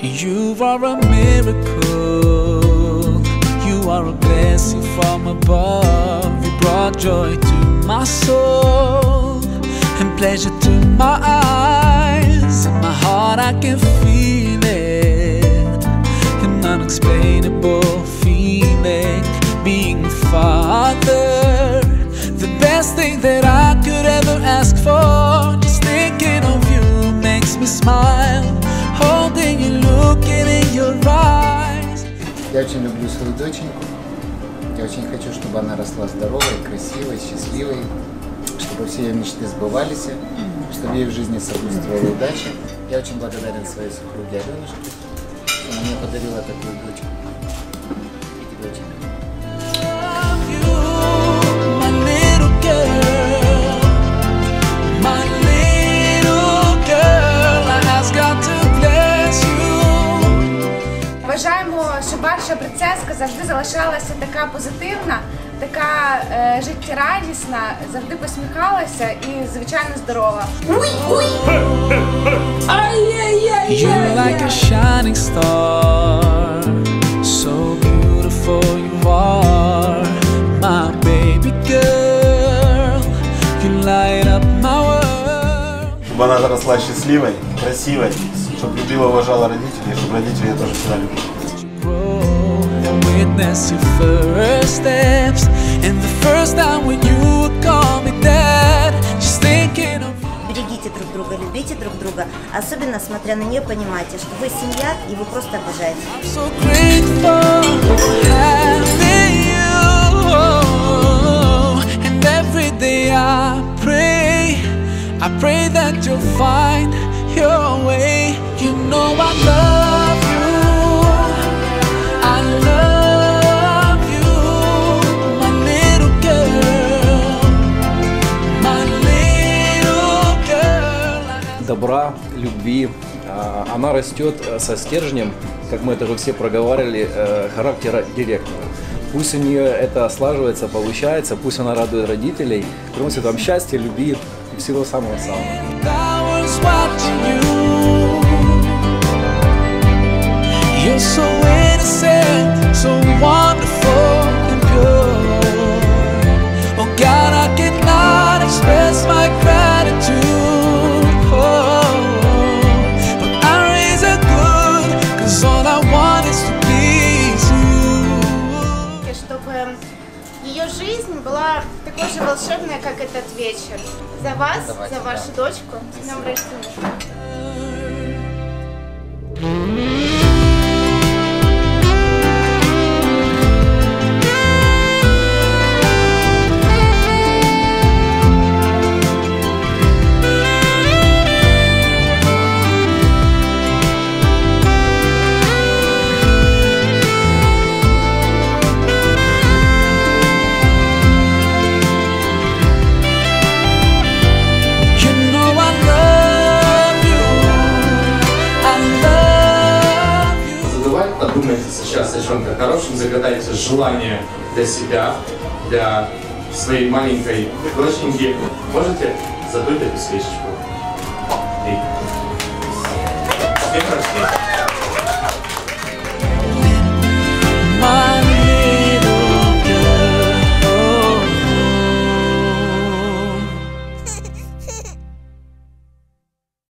You are a miracle. You are a blessing from above. You brought joy to my soul and pleasure to my eyes. In my heart I can feel it, an unexplainable feeling. Being a father, the best thing that I could ever ask for. Just thinking of you makes me smile. Holding you, looking in your eyes. Я очень люблю свою доченьку. Я очень хочу, чтобы она росла здоровой, красивой, счастливой, чтобы все ее мечты сбывались, чтобы ей в жизни сопутствовала удача. Я очень благодарен своей супруге Аленушке, что она мне подарила такую дочку. Иди, доченька. Бажаємо, щоб ваша принцеска завжди залишалася така позитивна, така життєрадісна, завжди посміхалася і, звичайно, здорова. You're like a shining star, so beautiful you are, my baby girl, you light up my world. Чтобы она росла счастливой, красивой, чтобы любила, уважала родителей, чтобы родители ее тоже всегда любили. Witness your first steps, and the first time when you would call me dad, just thinking of you. Берегите друг друга, любите друг друга, особенно смотря на нее, понимайте, что вы семья и вы просто обожаете. I'm so grateful for having you, and every day I pray that you'll find your way. You know I love you. Добра, любви. Она растет со стержнем, как мы это уже все проговаривали, характера директора. Пусть у нее это слаживается, получается, пусть она радует родителей, приносит вам счастья, любви и всего самого-самого. Чтобы ее жизнь была такой же волшебной, как этот вечер. За вас, за вашу дочку. С днем рождения. Подумайте сейчас о чем-то хорошем, загадайте желание для себя, для своей маленькой доченьки. Можете задуть эту свечечку? С днем рождения!